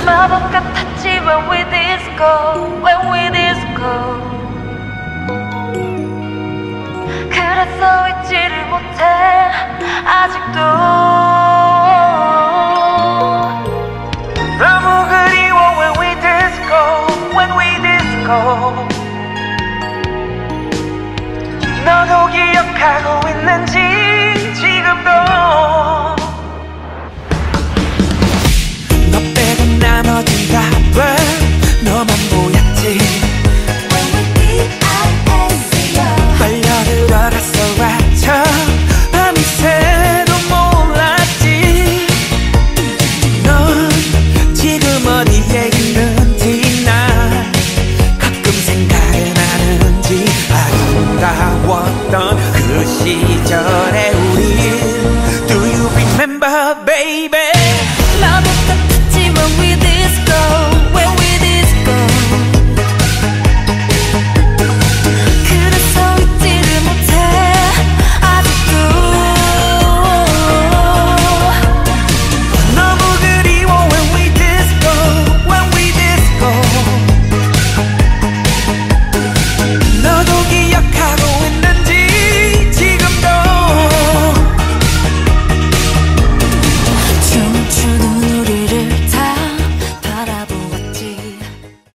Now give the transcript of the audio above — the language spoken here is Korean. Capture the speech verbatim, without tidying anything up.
마법 같았지 when we disco, when we disco. 그래서 잊지를 못해 아직도. 너무 그리워 when we disco, when we disco. 너도 기억하고 있는지 지금도. 너 빼고 나머진 다 돼.